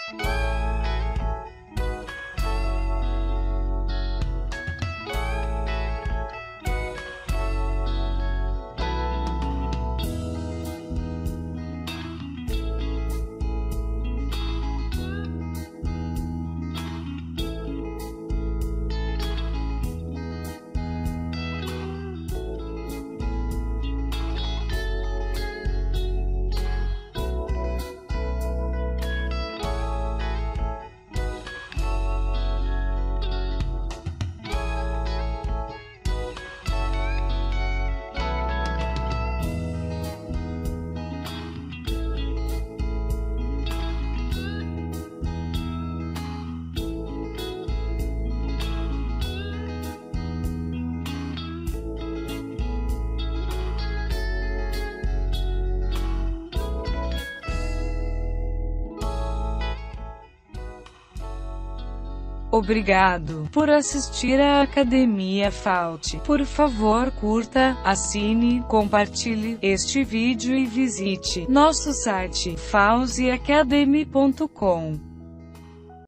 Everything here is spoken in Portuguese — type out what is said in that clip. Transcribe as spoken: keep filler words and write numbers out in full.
Obrigado por assistir à Academia Fault. Por favor, curta, assine, compartilhe este vídeo e visite nosso site fauzi academy ponto com.